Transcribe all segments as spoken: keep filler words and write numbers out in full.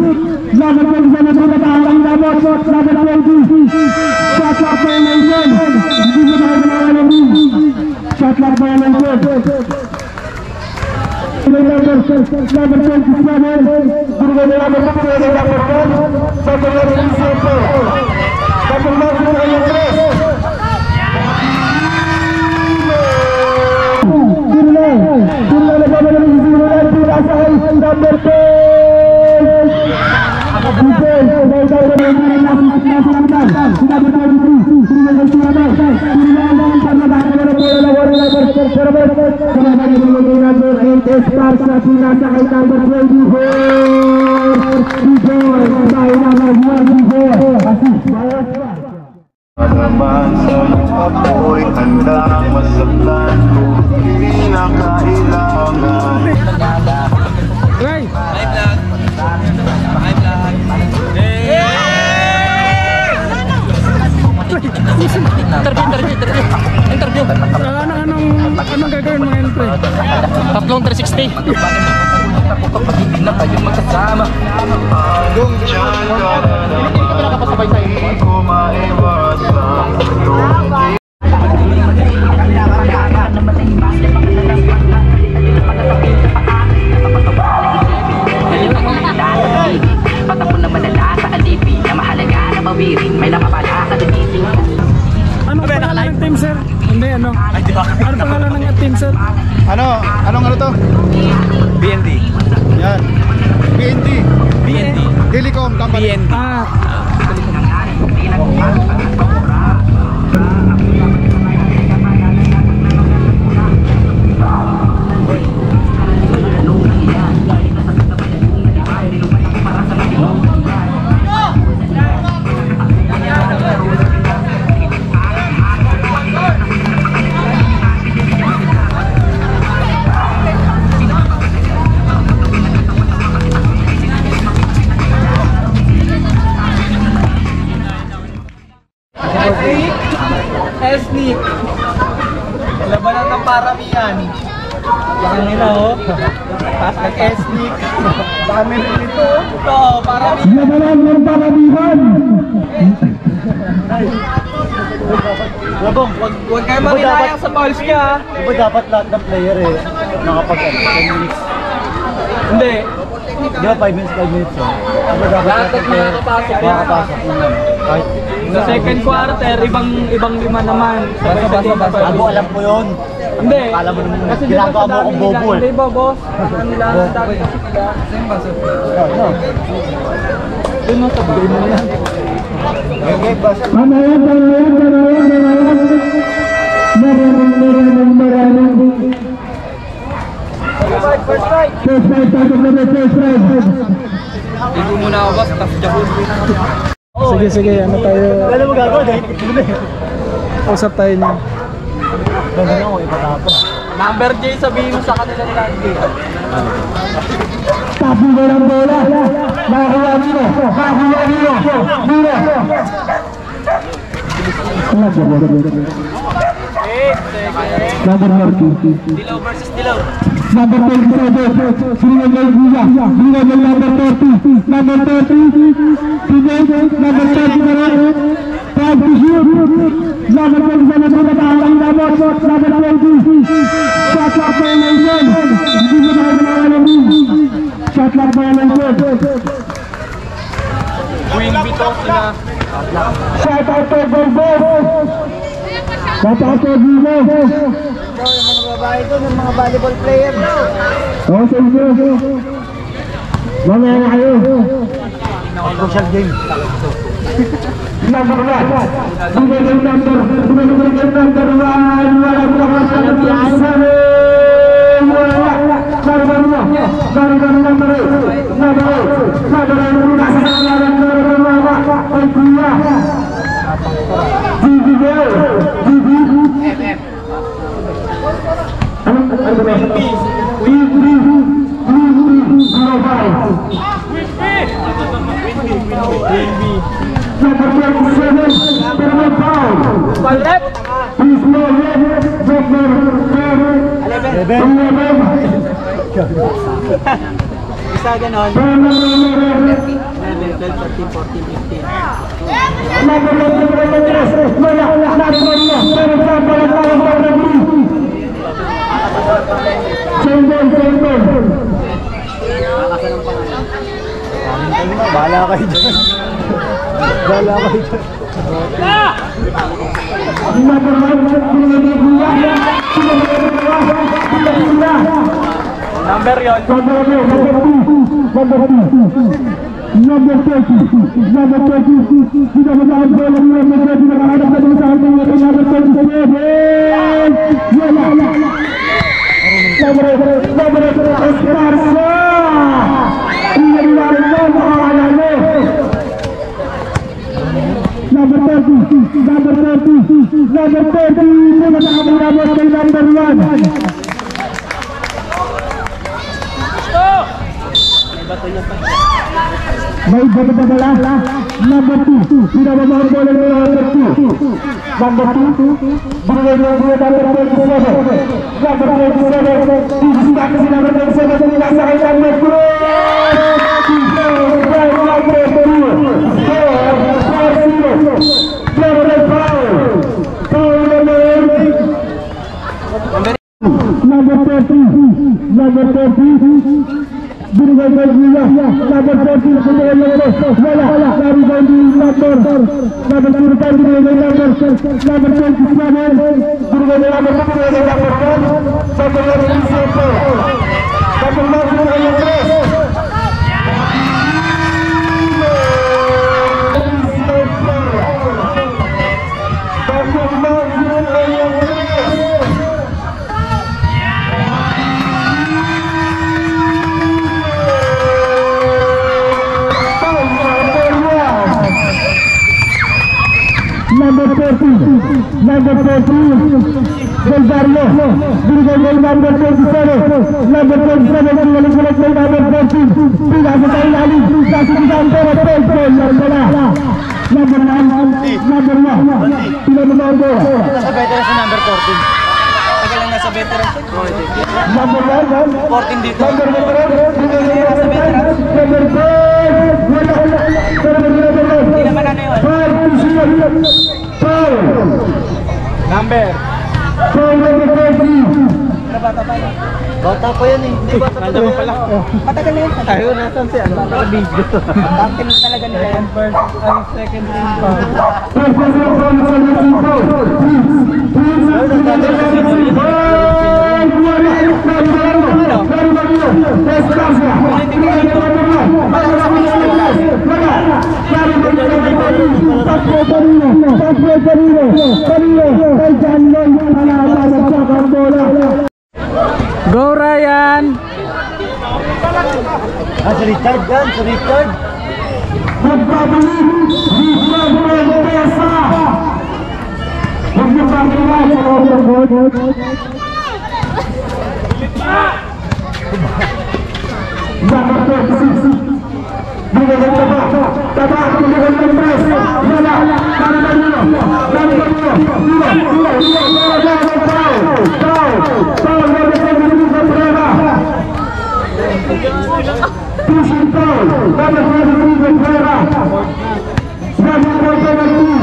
Number twenty-seven, Tahalang Labot, number twenty. Shot clock violation. Hindi mo tayo ginawa ng ring. Shot clock violation. Number twenty-seven, Durga de la Mata, Durga de la Mata, Double Lord Insisto, Double Lord Durga de la Tres. Durga, Durga de la Mata, Durga de la Sahel, number ten. Bukan, saya tahu dari mana nasib nasib sudah bertahan di sini. Durga de la Mata, Durga karena bahan dari bola bola berserbat, karena dari bola bola itu Sparsa sudah sangat number twenty-four. Pagmamasan ako'y handang masaktan kung hindi na kailangan. Right! Live vlog! Live vlog! Interview, interview, interview! Interview! Ano, anong, anong gagawin mo ngayon, pre? Tatlong three sixty! Ako kapag hindi na kayo magkasama. Hanggang dyan ka na naman, hindi ko maiwasan itong patapon na madala sa alipi na mahalaga na bawirin, may napapala sa dagising. Ano pangalan ng team, sir? Hindi, ano? Ano pangalan ng team, sir? Ano? Anong ano to? B N D. Yan. B N D. B N D. Telecom B Company. N D. Ah, Esnik! Labanan ng paramihan. Baka nila oh. Nag-esnik. Dami rin ito. Ito, paramihan. Labanan ng paramihan. Labong, Huwag huwag kayo manilayang sa fouls niya. di ba dapat lahat ng player eh nakapag ten minutes? Hindi. Di ba five minutes, five minutes eh? Di ba dapat Lahat ng makakapasok yan. makakapasok naman? Kahit Sa second quarter, ibang ibang lima naman. Sabay-sabay. Ako alam ko yun. Hindi. Akala mo naman, Kasi ginagawa mo dito sa akong dami bobo nila, eh. Hindi ba, boss? Ano lang, ang dami kasi sila. Ano? Doon mo sa bagay mo yan. Okay, basta. Manayan, manayan, manayan, manayan. Maraming, maraming, maraming. First strike. First strike, first strike, first strike. Ligo muna ako, boss. Tapos jabon. sige, sige, ano tayo? Alam mo gagawin, dahil ito na eh. Usap tayo niya. Ganun ako, ipatapon. Number J, sabihin mo sa kanila lagi. Tapo mo ng bola. Nakakuha nyo. Nakakuha nyo. Mura. Number forty. Dilaw versus Dilaw. Number twenty-seven. Sringan ng Guya. Sringan ng number thirty. Number thirty. Sringan. Number thirty. Five to shoot. Number twenty-seven. Tahalang Labot. Number twenty. Shot clock violation. Hindi mo tayo ginawa ng ring. Shot clock violation. Queen Bito sila. Shout out to Golbos. Shout out to Gino. Yung mga babae doon, yung mga volleyball player. Oh, sige. Mamaya na kayo. Social game. Number one. Sino yung number? Sino yung number one? Wala ko naman sa nagpiasa. Wala. Number one. Number number eight. Number eight. Number eight. Nasa nangalan na rin mga ay kuya. G B G. G B. F F. Ano? Ano ba? Queen B. Queen B. Queen B. Zero five. Queen B. Number twenty-seven. Permit foul. Ball left. Please no left. Number eleven. Isa ganon. Number eleven. fourteen, fourteen, fifteen. Bahala kayo dyan. Bahala kayo dyan. Number yun. Number thirty, number thirty, sudah berjalan bola number thirty menghadap ke depan number thirty-seven. Yalah. Nomor nomor Esparza. Ini adalah nomor number thirty, number thirty, number thirty menghadap ke number one. Baik, betul adalah number two. Sudah membawa bola number two. Number two. Berada di dalam number seven. Number seven. Sudah ke sini number seven. Tidak saya number two. Number thirty. Number thirty. Number thirty, number thirty, bola dari bandi number number turkan di number number twenty-seven, berada number number number twenty-seven, number number number thirty, number thirty, Beldario, Birgol number twenty-seven, number twenty-seven, number thirty, tidak sekali lagi, satu di antara pemain bola, number nine, number one, tidak membawa bola. Nasa veteran sa number fourteen. Tagal lang nasa veteran. Number one, fourteen dito. number veteran, number ten, Hindi naman ano yun. Number. Bata pa yun. Bata pa yan eh. Hindi bata pa Nandun mo pala. Matagal na yun. Ayun, nasan si ano? Naka-video. Captain talaga nila yan. First and second team pa. Go Ryan! Ah, si Richard yan, si Richard. Magpabalik, Richard Mendoza. Magpapakila sa overboard. Number thirty-six. Binigyan taba, taba, binigyan ng press. Wala, para na nyo. Number nyo, dilo, dilo, dilo, dilo, dilo, foul, foul, foul, number thirty-six na prueba. Pushing foul, number thirty-six na prueba. Number thirty-two.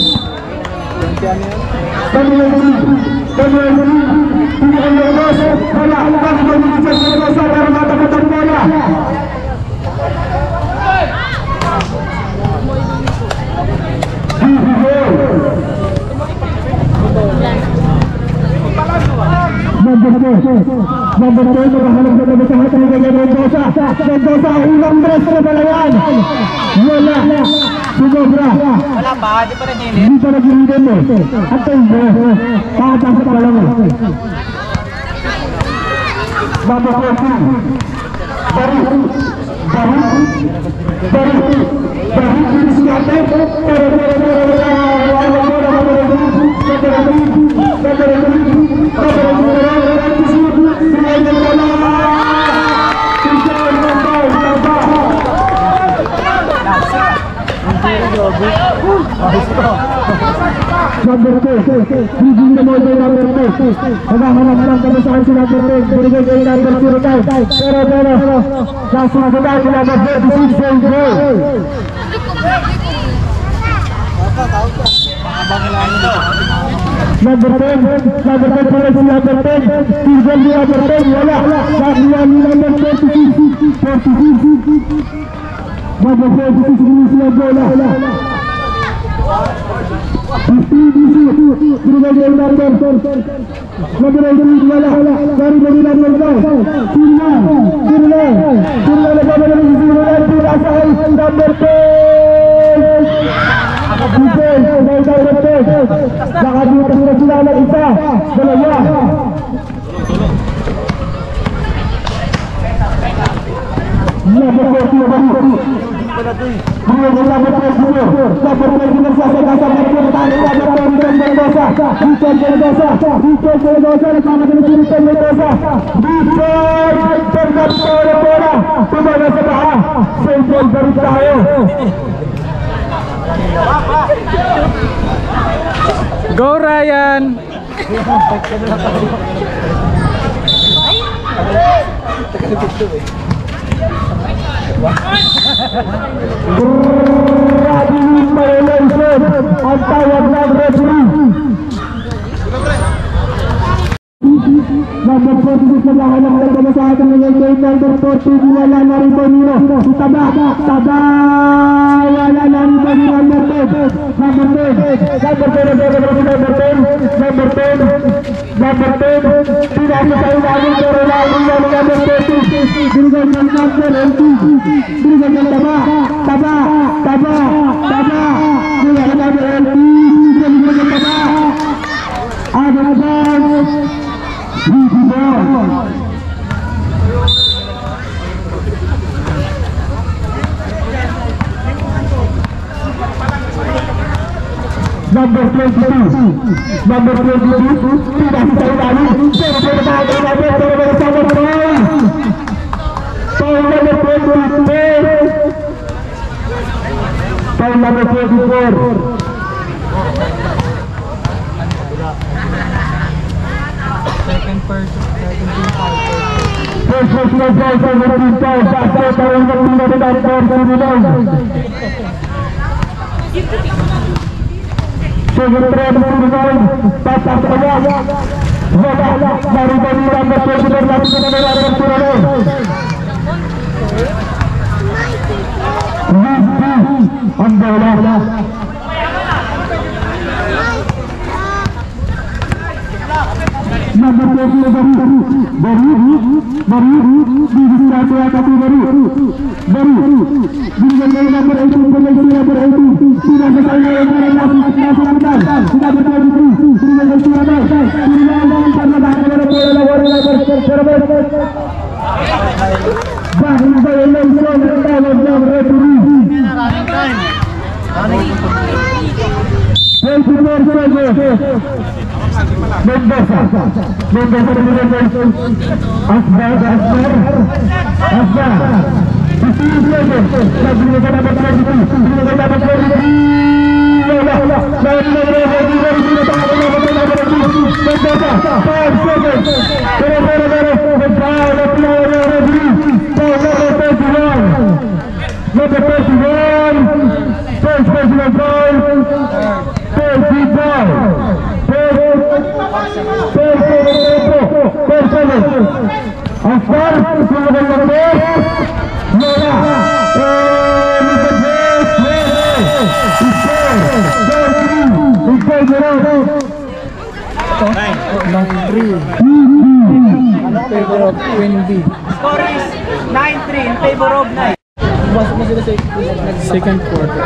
Pemilik, pemilik, binigyan ng press. Wala, para na nyo sa Mendoza para matapatan bola. Number two, number two, menghalang ke depan dengan Mendoza. Mendoza ulang beres ke balayan. Wala, Sugobra. Wala pa, di pa rin Hindi pa nag-hidden mo. At tayo, patang sa pala mo. Number fourteen, Bari, Bari, Bari, Bari, Bari, Singate, Bari, Bari, number two. Leading the ball by number two. Naghahanap-hanap kabasahan si number two. Binigay kay number zero nine. Pero pero nasusunod si number forty-six goal goal. Number ten, number ten para si number ten. Tinggal di number ten, wala. Nakuha ni number forty-six. forty-six. Number forty-six siya bola. Binigay kay number number eighteen, wala. Dari dari number nine. Sirna, Sirna, Sirna nagkabala ng zero nine. Pinasa ay number ten. Defense, may director. Nakabutas na sila ng isa. Dalawa. Number forty, number forty. Beliau number forty. Number forty nagsasagasa ng pinatalo. Number forty, Mendoza. Richard Mendoza. Richard Mendoza. Nakama din si Richard Mendoza. Richard! Tergap sa bola. Tumana sa baha. Central balik tayo. Go Ryan! Grabe violation ang tawag ng referee. Number forty-six na lahanap ng dala sa atin ng number forty, wala na rin po nyo. Taba, taba, wala na rin po nyo. Number ten, number ten, number ten, number ten, number ten, number ten, pinasa sa ilalim pero lalim na number thirty. Binigay ng number eighty, binigay ng taba, taba, taba, taba, binigay ng number eighty, binigay ng taba. Ada bang number twenty-two, number twenty-two, tidak bisa lagi. Poin number twenty-two, poin number twenty-four. Second person, second team foul. First personal foul for the team foul. Sasa tawag ng mga director sa Milan. Second threat ng Milan. Patak sa kanya. Wala. Narito ni number twenty-four. Narito na nila ng Turano. Ang bola. Number twenty baru baru baru di satu atau baru baru dengan number eighteen dengan number eighteen sudah selesai dengan nasional sudah bertemu dengan nasional dengan karena bahkan bola bola terserbat bahkan bola bola dalam referee Mendoza, Mendoza dengan Asbar, Asbar, Asbar. Itu dia, lagi kita dapat lagi, kita dapat lagi. Bola, dan bola lagi dari kita dapat lagi. Mendoza, five seconds. Bola, bola, bola, bola, bola, referee. Bola thirty-one, number thirty-one, first personal foul, thirty foul. Asbar, sudah berlaku. Bola, Nine three. In favor of Quinby. Score is nine three in favor of nine. Second quarter.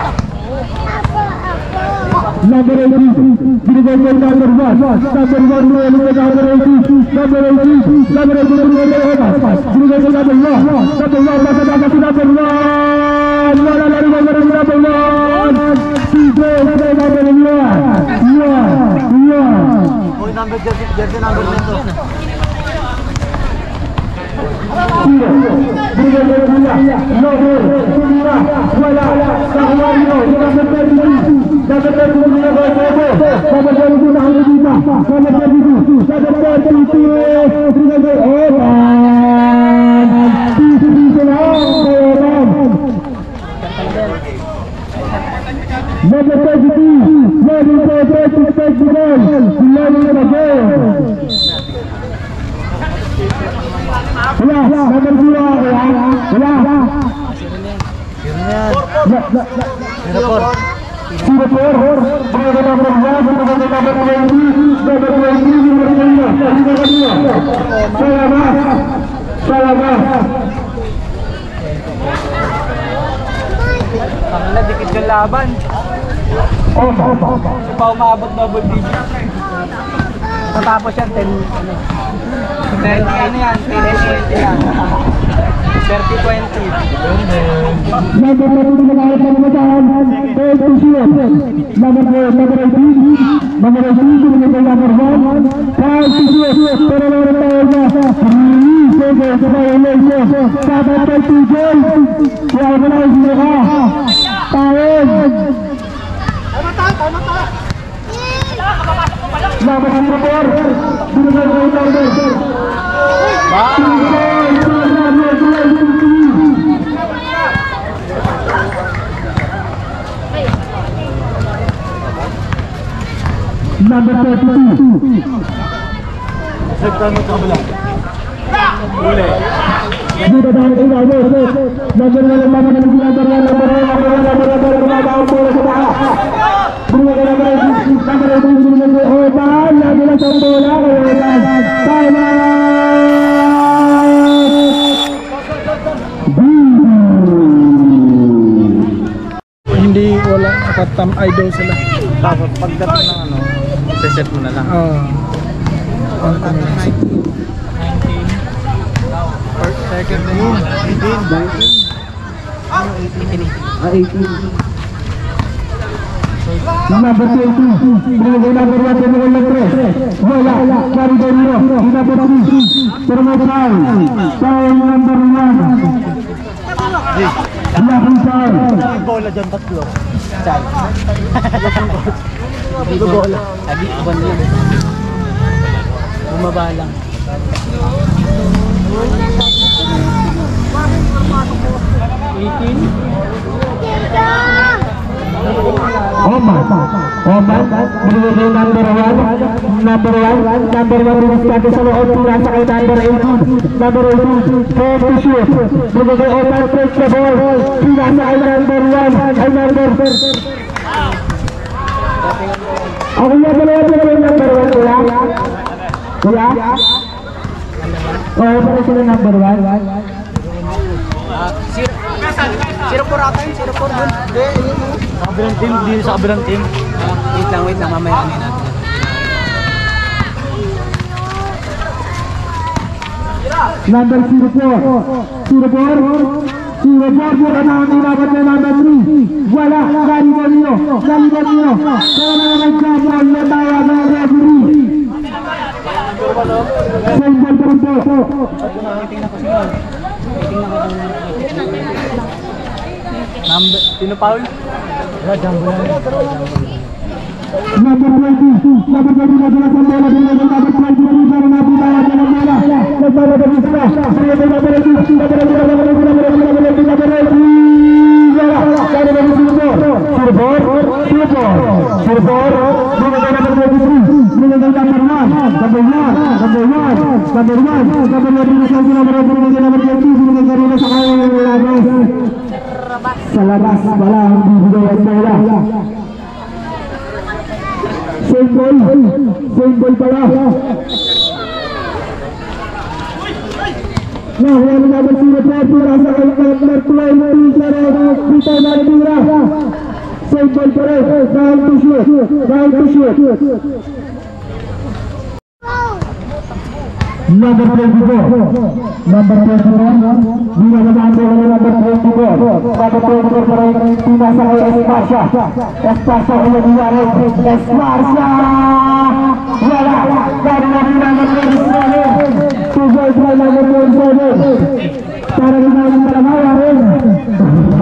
Number eighteen, binigay kay number one. Number one, binigay kay number eighteen. Number eighteen, number eighteen, binigay kay Omas. Binigay kay number one. Number one, nasa dapat si number one. Wala na rin number one. Si Joe, kay number one. Yan, yan. Boy number jersey, jersey number nito. Tiro, binigay kay Mula. Number, Mula. Wala, nakuha nyo. Number thirty-three. Number thirty-three, binigay kay Omas. Number twenty-two na ang dito. Number twenty-two. Number twenty-two. Tingnan ko. Oh, man. Dito na ang bayaran. Number thirty-two. Number thirty-two. Take the ball. Learning the game. Wala. Number zero. Wala. Wala. Singapore. Singapore. Number number one. Number number twenty. Number twenty. Number twenty. Salamat. Salamat. Tangla, dikit yung laban. Oh, oh, oh. Hindi pa umabot double digit. Matapos yan, ten, ano, ten, ano yan, ten twenty yan. thirty twenty. Number twenty na kahit na lumatahan. Third to shoot. Number four, number eighteen. Number eighteen, number number one. Five to shoot. Pero naman tayo na. Three seconds sa violation. Dapat tayo two goals. Kaya ko na yung ka. Tawag. Number number four. Number number four. Number thirty-two. Nagtanong sa kabila. Uli. Dito tayo sa ilalim. Number one, number one, number one, number one, number one, number one, number one, number one, number one. Number one, number one, number one, number one. Oh, tahan. Lagi lang sa bola. Time out. Hindi, wala. Katam idol sila. Tapos pagdating ng ano, set mo na lang. Oo. nineteen. First, second na yun. eighteen. Ah, eighteen. Number twenty. Number number one, number number three. Wala. Dari Danilo. Number three. Permasal. Foul number one. Laking foul. Bola dyan, tatlo. Chay. Ito bola. Agi, iban yun. Bumaba lang. eighteen. Oman. Oman. Berdiri number one. Number one. Number one. Diskati sa loob. Pinasa kay number eighteen. Number eighteen. Four to shoot. Berdiri Oman. Take the ball. Pinasa kay number one. Ay number four. Ako nga pala yung number one. Kuya? Kuya? Oo, pala sila number one. Zero four ata yun, zero four dun. Hindi, yun mo. Sa kabilang team, hindi sa kabilang team. Wait lang, wait lang, mamaya kami natin. Number zero four. Zero four. Zero four. Bukan ang nilaban na number three. Wala. Gani Bonino. Gani Bonino. Kaya na naman kapal na tawa ng referee. Sembol pa rin po. Number, sino Paul? Wala, jumbo lang. Number twenty. Number twenty na sila sa bola. Number twenty na sila na bitawa ng bola. Nagbabagal sila. Sila na number twenty. Number twenty. Number twenty. Number twenty. Number twenty. Number twenty. Wala. Kaya na number zero. Zero four. Zero four. Zero four. Number twenty-three. Number number one. Number one. Number one. Number one. Number one. Number one. Number one. Number twenty. Number twenty. Sa kaya ng labas. Sa labas. Wala. Hindi bigay ang bola. Same ball. Same ball pala. Nah, yang number zero four rasa kaya number twenty pero dito na tira. Same ball pala. Down to shoot. Down to shoot. Number twenty-four. Number twenty-four. Bila naman ang number twenty-four. Number twenty-four para pinasa kay Espasya. Espasya kaya diyan. Espasya. Wala. Dari number twenty-seven. Two goals by number twenty-seven. Para naman para mawarin.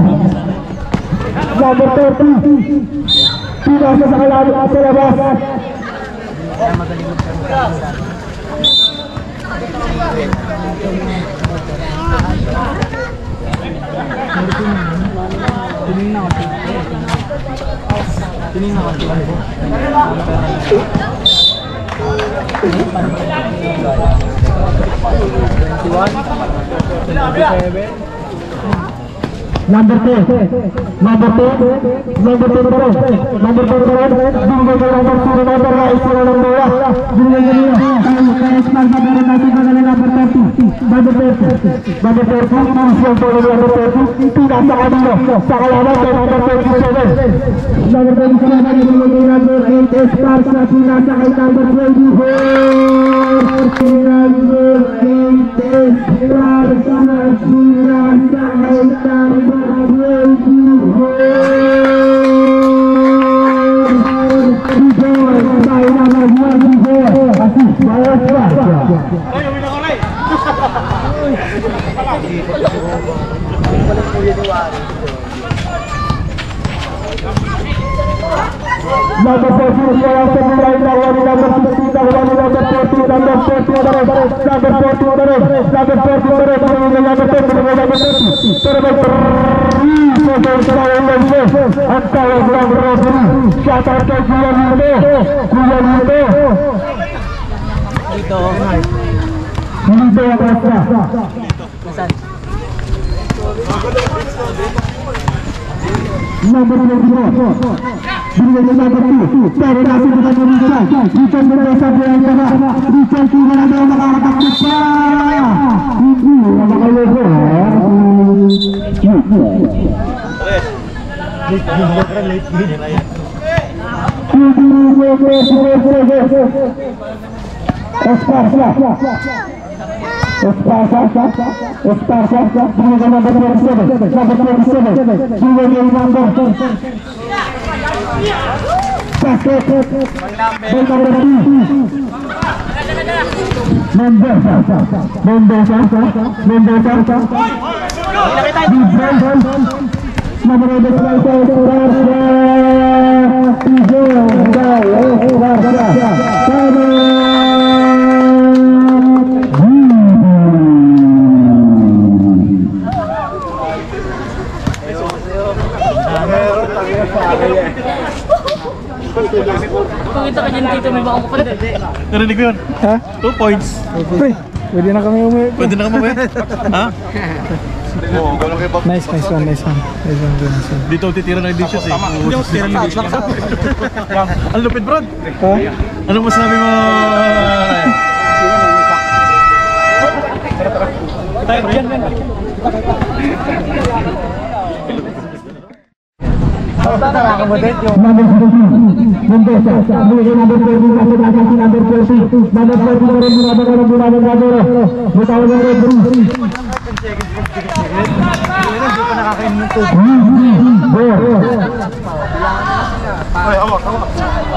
Number thirty. Pinasa sa kalabot sa labas. Kaya magaling magkaroon. Tining na ako. Tining na ako. Number two, number two, number two terus, number two terus, number two nomor two nomor right nomor dua, dua ini, kayak smart number nanti pada number thirty, number thirty, number thirty, langsung boleh number thirty, tidak salah dulu, salah lama ke number thirty-seven, number thirty-seven lagi di number eight, Esparza tidak salah number twenty-four, number eight, Esparza tidak salah number Number forty, sekarang sembilan lawan number sixty, lawan number forty, number forty terus, number forty terus, number forty terus, number forty, number forty, terbaik antara belang berburu, siapa kejuan itu, kejuan itu, Dito. itu yang rasa. Nomor dua, Berikan number two, Federasi dengan Richard, Richard berasa yang kena, Richard tidak ada yang mengangkat kita. Ini yang mengangkat. Esparza, Esparza, Esparza, berikan number twenty-seven, number twenty-seven, berikan number Pakai Mendoza, Mendoza, Mendoza, nomor Kung ito kanyan dito may baka mukha din. Narinig ko yun. Ha? Two points. Pre, pwede na kami umuwi. Pwede na ka mawin. Ha? Oo, gano'n kayo ba? Nice, nice one, nice one. Nice one, nice one. Dito titira ng dishes eh. Hindi ako titira ng dishes. Ang lupit, bro. Ha? Ano masabi mo? Tayo dyan, man. Number seventeen, Mendoza, berikan number twenty, kasih kasih number forty, number forty turun berapa kalau berapa berapa, betul betul beri. Ay, awak, awak.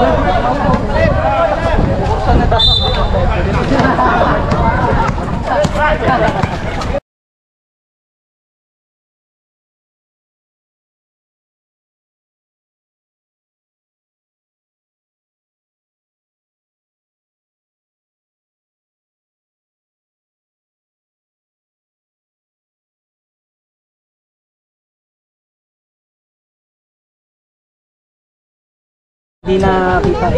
Hindi na kita.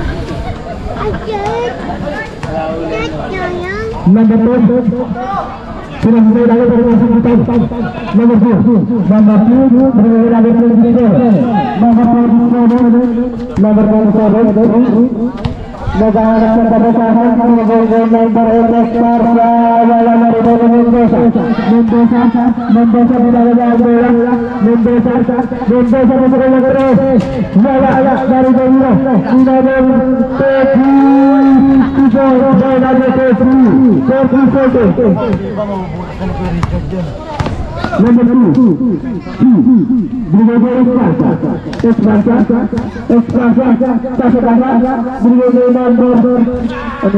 Number two, sudah mulai dari masuk kita. Nomor two, nomor two, mulai dari kita. Nomor two, nomor two, Naghahanap ng kabasahan ng gol-gol number eight Esparza, wala na rin ang Mendoza. Mendoza, Mendoza nilalala ang bola. Mendoza, Mendoza na sa kanyang tres. Wala na rin ang ino. Inabang Petri. Ito, wala na Petri. forty seconds. Number two, Brigadier Esparza, Esparza, Esparza, pasok kanan, Brigadier number, ano,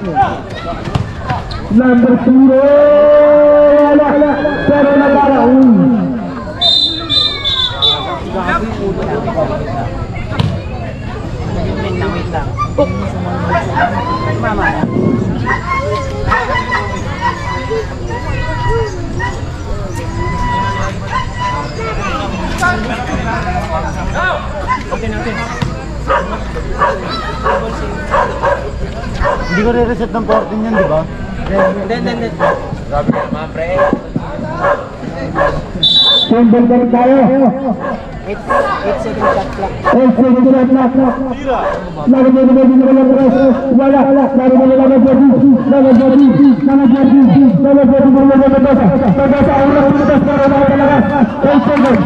number zero, wala, pero nagkaraon. Wait lang, wait lang. Mama. Okay na, okay. Hindi ko re-reset ng fourteen yan, di ba? Hindi, hindi, hindi. Grabe ka naman, pre. Sumber ka rin tayo. eight second shot clock. eight second shot clock. Laga dito na dito na press. Wala. Laga dito na laga dito. Laga dito. Laga dito. Laga dito. Laga dito. Laga sa ulo ng butas para na talaga. eight seconds.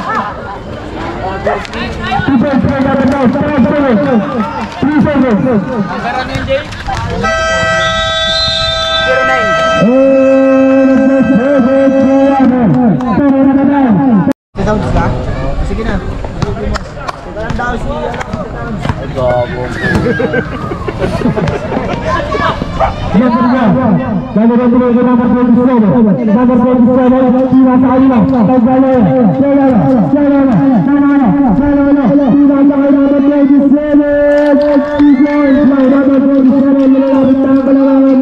People play number now. three seconds. Ang gara niyo, Jay? zero nine. Sounds ka? Sige na. Sige lang daw si... Ay, gabo. Number one. Number one, number number twenty-seven. Number twenty-seven. Sina sa kanila. Tagbala. Sala. Sala. Sala. Sala. Sina sa kanila. Number twenty-seven. Number twenty-seven. Nilalapit na ang kalawangan.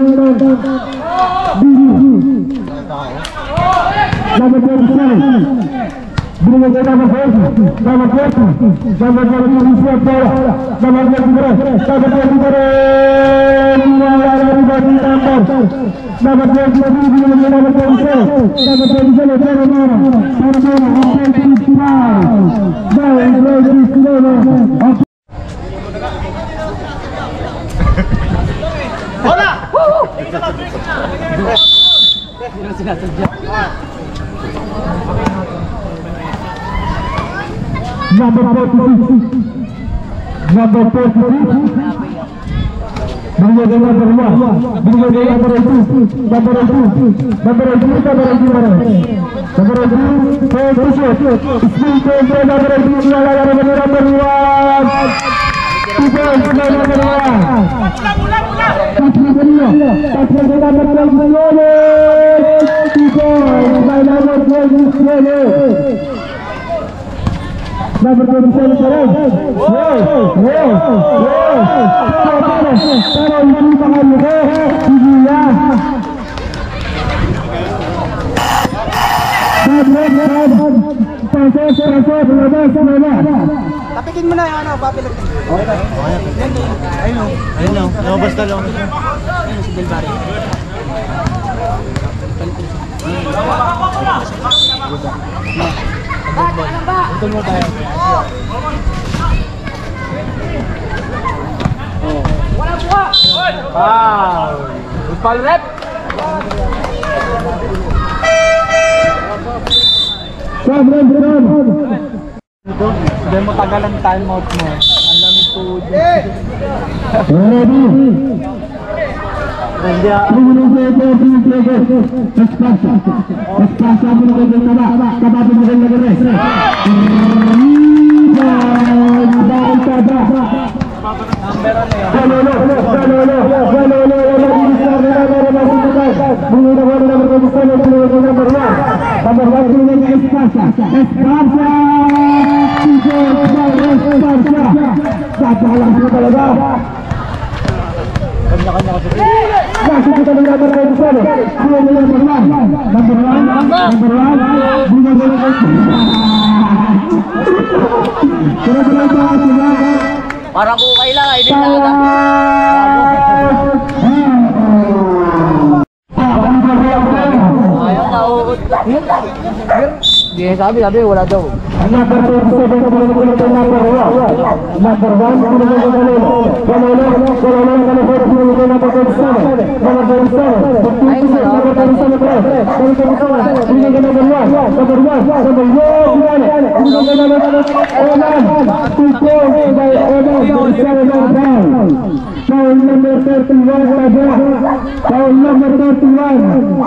Number twenty-seven. Binigay ka number forty. Number forty. Number twenty-seven. Number twenty-three. Number twenty-three. Wala na rin ba si number. Number twenty-three. Binigay ka number twenty-seven. Number twenty-seven. Pero mara. Pero mara. Number twenty-five. Number twenty-seven. Hola! Hindi sinasadya. Number forty-six. Number forty-six. Binigay ka number one. Binigay ka number two. Number two. Number two. Number two. Number two. forty-six. Speed control number two. Wala na rin number one. People play number one. Tatlo ka nila. Tatlo ka number twenty-seven. People play number twenty-seven. Number twenty-seven pa rin. Wow! Wow! Wow! Pero, pero, pero hindi pa kayo ko. Hindi yan. Bad, bad, bad. Pasos, pasos, labas, labas. Tapikin mo na yung ano, papilag. Okay ba? Ayun o. Ayun lang, lumabas na lang. Ayun si Delbari. Utol mo tayo. Wala buka! Wow! Foul rep! Sobrang sobrang. Hindi mo tagal ang time out mo. Ang lamig po. Ready? Hindi ah. Tingnan mo ito, tingnan mo ito. Espasa. Espasa mo na kayo taba. Taba mo na kayo nag-rest. Dahil taba. Number ano yun? Galolo, galolo, galolo, galolo. Bunga na wala number twenty-seven, bunga na number one. Number one, bunga na Espasa. Espasa! Espasa! Sapalang sila talaga. Kanya-kanya ka sa sila. Kasi kita ng number twenty-seven. Bunga na number one. Number one, number one. Bunga na number one. Kira-kira ba sila? Parang kukay lang, hindi na agad. Ayaw na, uukot. Hindi, sabi, sabi, wala daw. Number twenty-seven, number one. Number one, number one. Galolo, galolo, number twenty-seven, number twenty-seven. Number twenty-seven, number twenty-seven, number twenty-seven. Binigay ka number one, number one, number one. Binigay ka number Oman. Two points by Oman, twenty-seven number down. Foul number thirty-one, Tabla. Foul number thirty-one.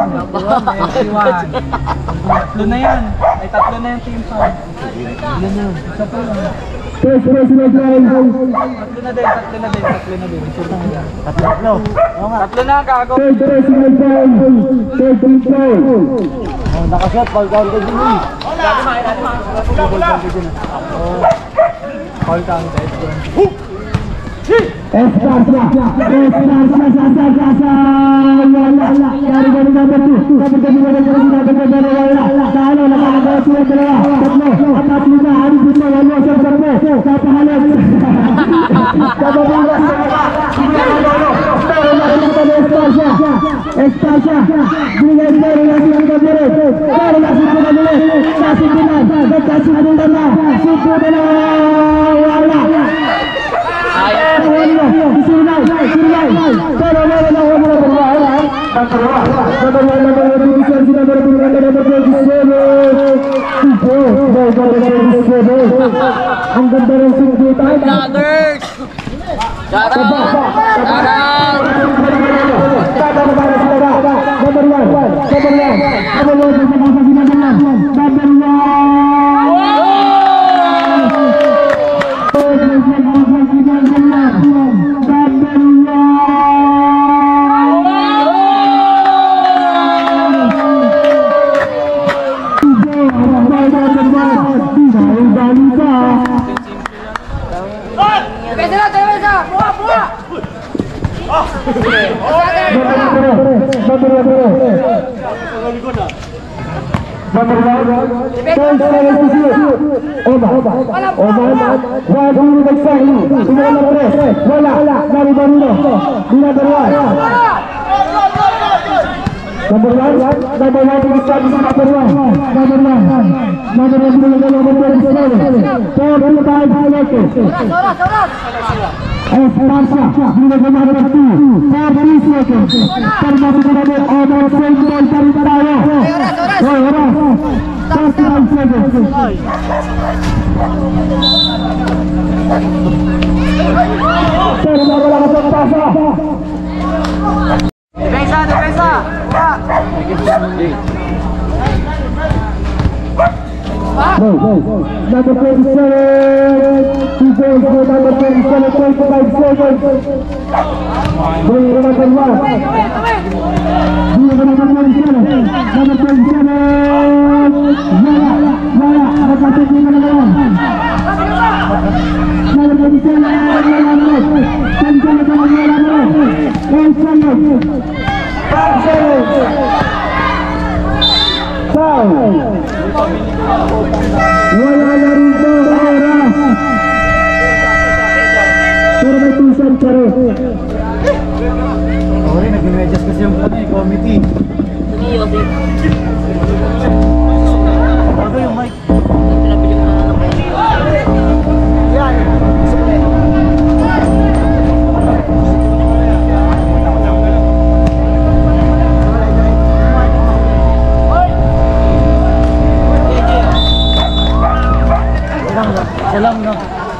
Tatlo na yan. Ay, tatlo na yung team foul. Isa pa lang. First personal drive. Tatlo na din, tatlo na din, tatlo na din. Tatlo, tatlo. Tatlo na, kago. Third personal drive. Third team foul. Oh, nakashot, foul count ka din eh. Dati ma, dati ma. Foul count ka din. Foul count. Esparza, Esparza, Sasa, Sasa, Wala, dari dari nomor tujuh, nomor tujuh, nomor tujuh, nomor tujuh, Wala, kalau lakukan gol dua adalah Tetno, empat lima hari Bima Wala Serbo, satu halan, satu bola, Esparza, Esparza, dengan dari lagi kita beri, dari lagi kita beri, kasih benar, kasih benar, suku benar, Wala. Esparza, juga kemarin itu, Fabrice seconds, termasuk ada Omar Senggol dari Tarawa, Horas, thirty-nine seconds. Terima kasih Esparza. Defensa, defensa. Number twenty-seven, he goes for number twenty-seven, twenty-five seconds. Bring it up and one. Bring it up and twenty-seven, number twenty-seven. Yala, Yala, Rakatu di mana-mana. Number twenty-seven, Yala, twenty-seven, Yala, eight seconds. Five seconds. Five. Wala na rin po oras. Pero may tusan pa rin. Okay, nag-adjust kasi yung committee. Ano yung mic? Yan. Salam na.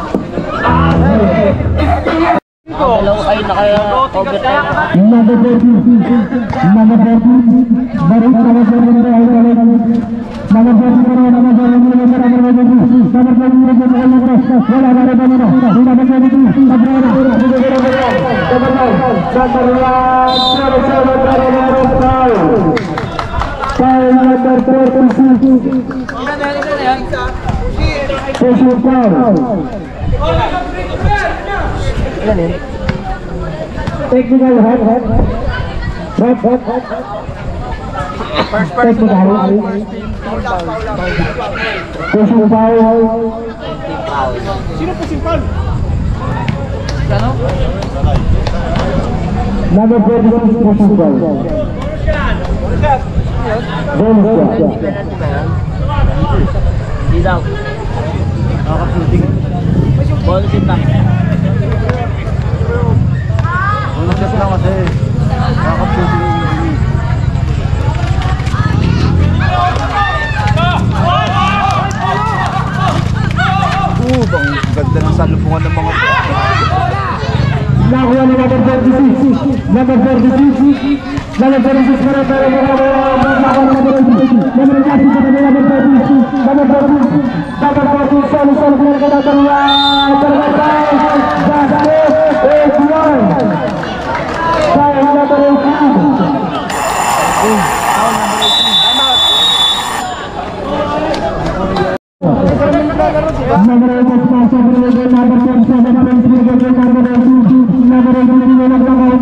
Dalawa kayo na kaya overtime. Number forty, number forty, baru sama sama berada di number forty para number forty number forty number forty number forty bola dari mana? Number forty Sabrana, number forty Position foul. Technical head, head, head, head, head. First person. Position foul. Sino po simpal? Ano? Number forty-six position foul. Bonus shot. Di daw. Nakaka-shooting. Bonus yung tank. Bonus shot lang kasi. Nakaka-shooting yung hindi. Oo, bang ganda ng salubungan ng mga po. Nakuha ni number forty-six. Number forty-six. Number forty-six para para para para number forty-six. Number forty-six para number forty-six. Number forty-six. Number forty-six selalu selalu keluar kata keluar terbatas. Basket eight one. Saya number eighteen. Number eight sponsor number seven number twenty-seven number two number eight number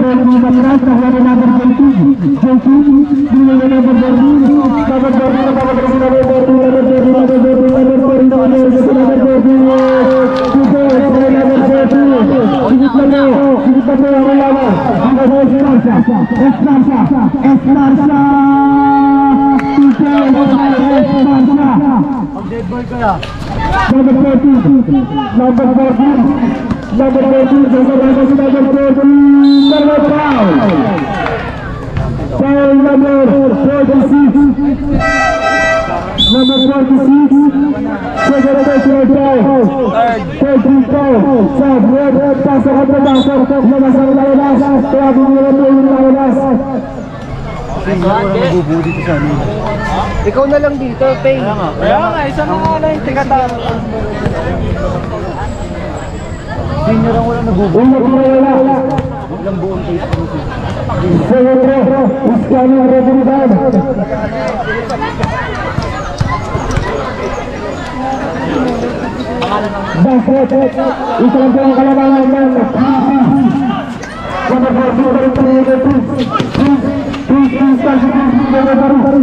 Number fourteen, number fourteen, number foul. Foul number forty-six. Number forty-six. Segregation foul. Third foul. Sub red, pasok at pasok. Labas ang labas. Kaya bumira po yung labas. Ikaw na lang dito, Pay. Kaya nga, isa na nga lang yung tigatang. Senior ang wala nagubuhay. Wala. Ilang buong tayo. Seguro, Iskani Rodriguez. Basket, isa lang po ang kalabangan ng number fourteen, number three, three, three, three, baru, baru, baru,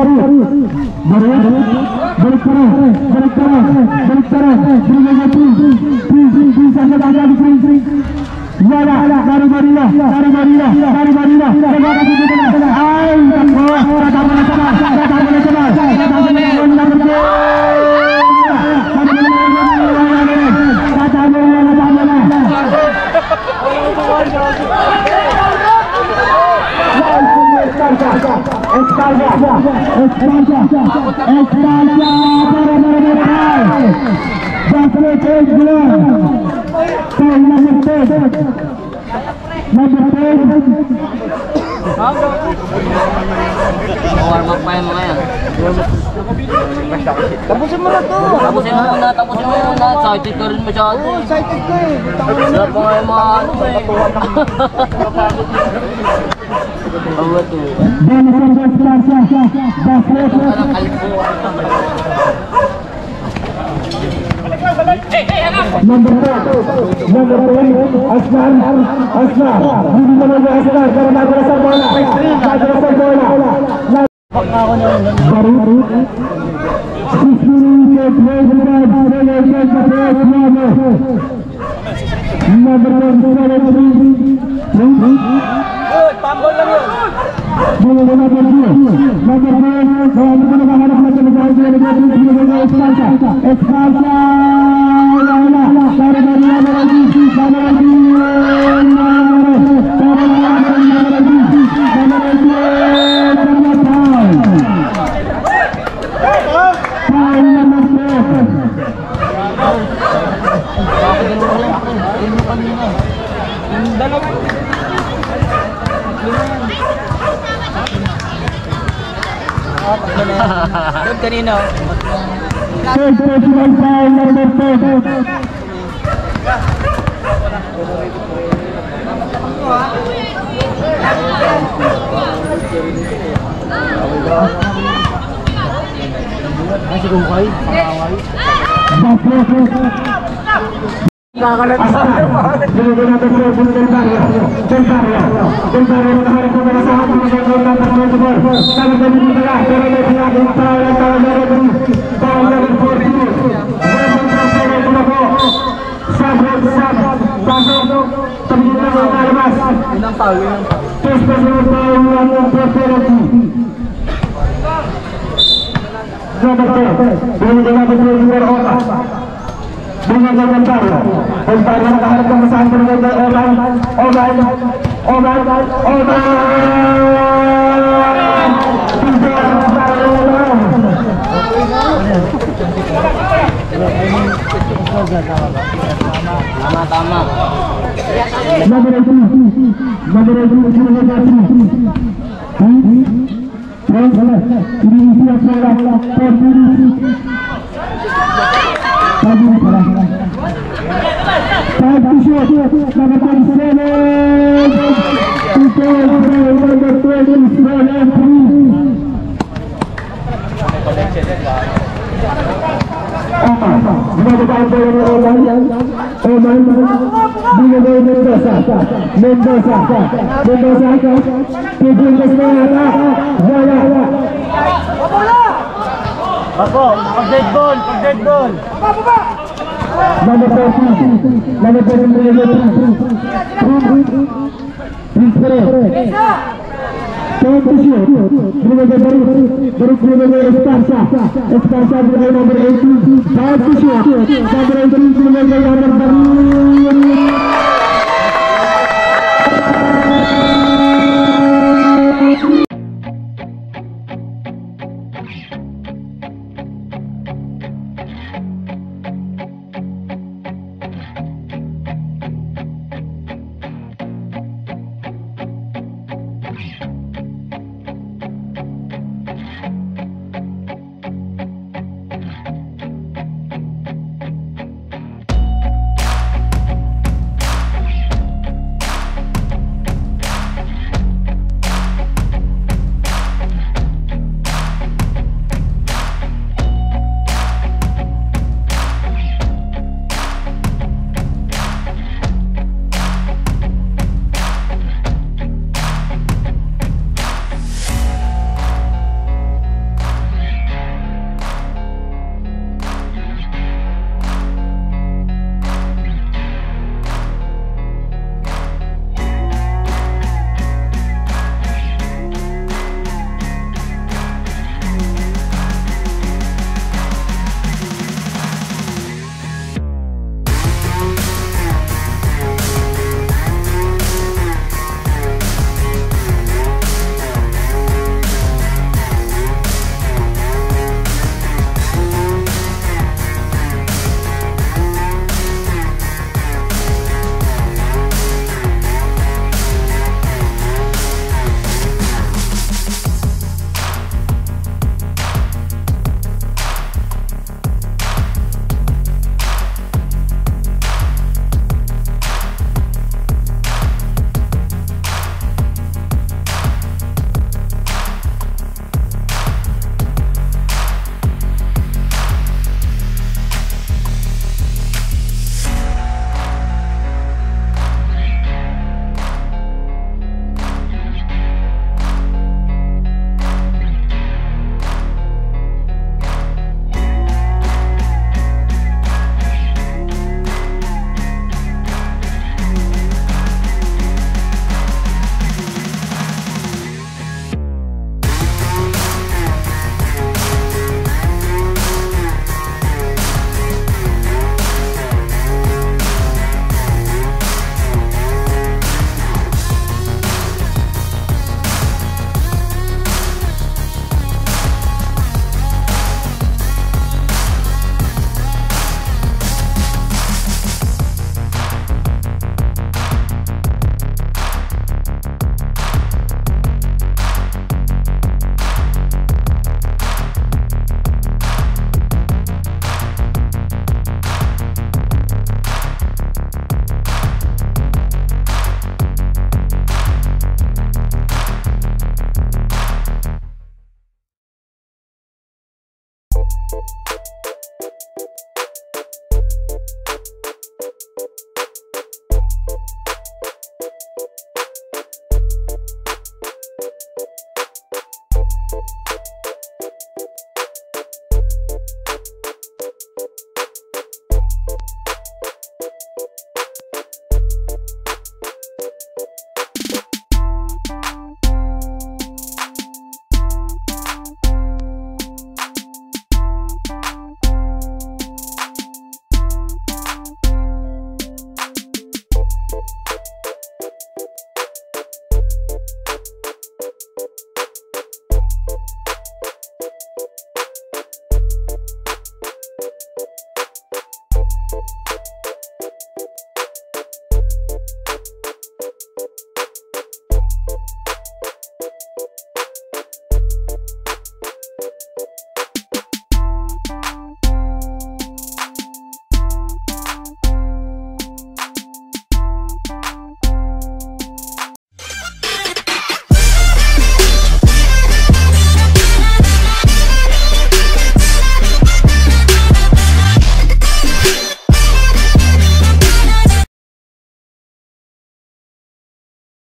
balik terus, balik terus, balik terus, beri lagi, three, three, three, sangat ada di three, three. Wala, dari Marina, dari Marina, dari Marina, terima kasih kita. Ay, takbo, kata mana sana, kata mana sana, kata mana sana. España, España, España, para merecer. Basket eight below. Foul number ten. Number ten. Warm up pa yung mga yan. Tapusin mo na to. Tapusin mo muna, tapusin mo muna. Excited ka rin masyado. Oo, excited ka eh. Wala pa nga yung mga ano eh. Awa to. Basket. Parang kalipuan. Number four, number three, Asnar, Asnar, hindi naman yung Asnar, pero nagala sa bola, nagala sa bola, baru, six minutes, twenty-five, seconds, number one, seven, Good, pambol lang yun. number number two, number four, number two, nakahanap na sa mga Espalsa, Espalsa, wala, dari dari number lagi, number lagi, Doon kanina. third personal foul number four. Masih rumpai, pangaway. Kakalat sa Dito natin sa Del Barrio Del Barrio Del Barrio nakaharap ko na sa ating mga gawin natin sa Tibor Talagang dito nila pero may pinaging tao lang tao na rin tao na rin forty-two Welcome to sa rin na po Sabot Sabot Pasok Tabigin na mga kalabas Ilang foul, ilang foul. First personal foul lang ng penalty Number ten Binigyan natin sa Junior Ota Dengan Del Barrio Del Barrio nakaharap ko na sa ating mga gawin Alright Alright Alright Alright Tama, tama. Number eighteen, number eighteen, number eighteen. Ini isi bola, posisi. Tadi bola. Tadi shot, number twenty-seven. Itu number twenty-seven. Mendapat bola Oman, Oman, binigay Mendoza, Mendoza, Mendoza, tujuh belas menata, Zaya. Ako, pag-dead ball, pag-dead ball. Number fourteen, number fourteen, Prince Perez. Point to shoot. Binigay baru, baru binigay Esparza. Esparza binigay number eighteen. Point to shoot. Number eighteen binigay number